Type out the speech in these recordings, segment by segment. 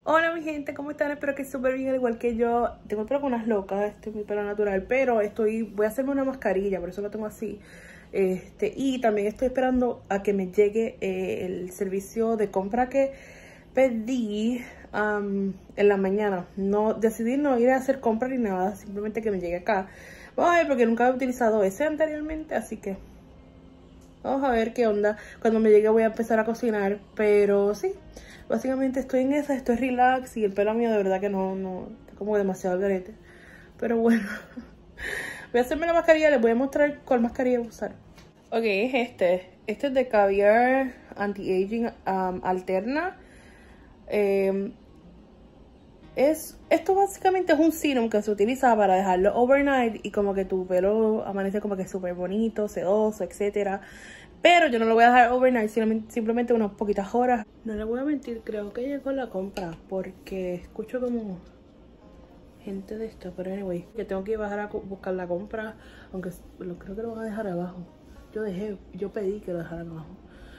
Hola mi gente, ¿cómo están? Espero que súper bien, al igual que yo. Tengo el pelo con unas locas, este es mi pelo natural, pero voy a hacerme una mascarilla, por eso lo tengo así. Y también estoy esperando a que me llegue el servicio de compra que pedí en la mañana. Decidí no ir a hacer compra ni nada, simplemente que me llegue acá. Vamos a ver, porque nunca he utilizado ese anteriormente, así que vamos a ver qué onda. Cuando me llegue voy a empezar a cocinar, pero sí, básicamente estoy en esa, estoy relax y el pelo mío de verdad que no está como demasiado al garete. Pero bueno, voy a hacerme la mascarilla, les voy a mostrar cuál mascarilla voy a usar. Ok, es este es de Caviar Anti-Aging Alterna. Esto básicamente es un serum que se utiliza para dejarlo overnight y como que tu pelo amanece como que súper bonito, sedoso, etcétera. Pero yo no lo voy a dejar overnight, simplemente unas poquitas horas. No le voy a mentir, creo que llegó la compra porque escucho como gente de esto, pero anyway, que tengo que bajar a buscar la compra, aunque creo que lo van a dejar abajo. Yo pedí que lo dejaran abajo.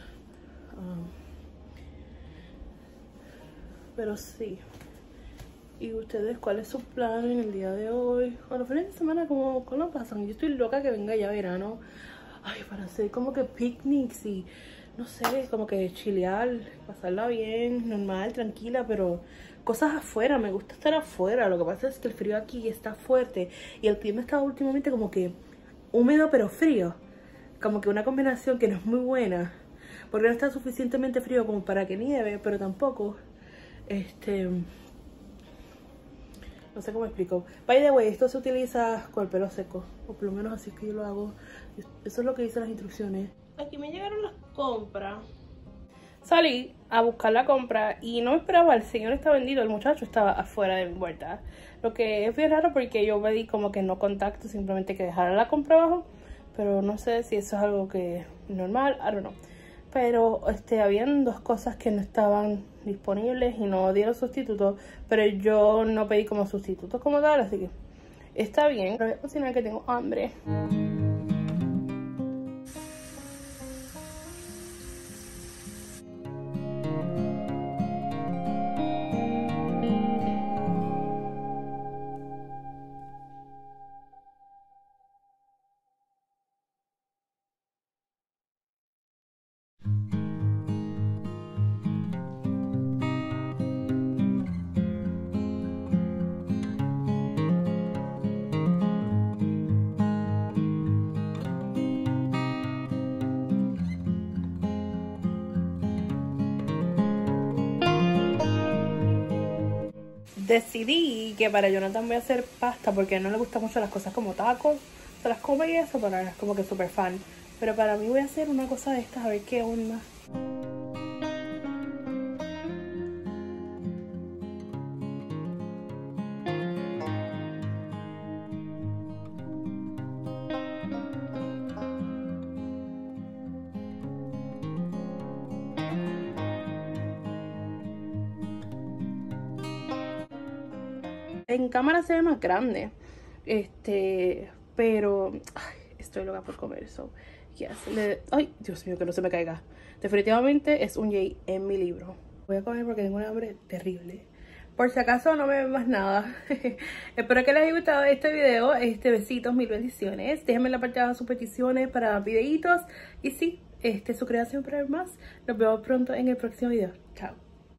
Pero sí. ¿Y ustedes cuál es su plan en el día de hoy? O los fines de semana, ¿cómo pasan? Yo estoy loca que venga ya verano. Ay, para hacer como que picnics y, no sé, como que chilear, pasarla bien, normal, tranquila, pero cosas afuera. Me gusta estar afuera. Lo que pasa es que el frío aquí está fuerte y el clima está últimamente como que húmedo pero frío. Como que una combinación que no es muy buena. Porque no está suficientemente frío como para que nieve, pero tampoco, no sé cómo explico. By the way, esto se utiliza con el pelo seco, o por lo menos así es que yo lo hago. Eso es lo que dicen las instrucciones. Aquí me llegaron las compras. Salí a buscar la compra y no me esperaba, el señor está vendido, el muchacho estaba afuera de mi puerta. Lo que es bien raro porque yo pedí como que no contacto, simplemente que dejara la compra abajo. Pero no sé si eso es algo que es normal, I don't know. Pero habían dos cosas que no estaban disponibles y no dieron sustitutos, pero yo no pedí como sustitutos como tal, así que está bien. Pero voy a cocinar que tengo hambre. Decidí que para Jonathan voy a hacer pasta porque a él no le gustan mucho las cosas como tacos. Se las come y eso, pero es como que súper fan. Pero para mí voy a hacer una cosa de estas, a ver qué onda. En cámara se ve más grande. Pero ay, estoy loca por comer eso. Yes. Ay, Dios mío, que no se me caiga. Definitivamente es un yay en mi libro. Voy a comer porque tengo un hambre terrible. Por si acaso no me ven más nada. Espero que les haya gustado este video. Besitos, mil bendiciones. Déjenme en la parte de abajo sus peticiones para videitos. Y sí, suscríbanse para ver más. Nos vemos pronto en el próximo video. Chao.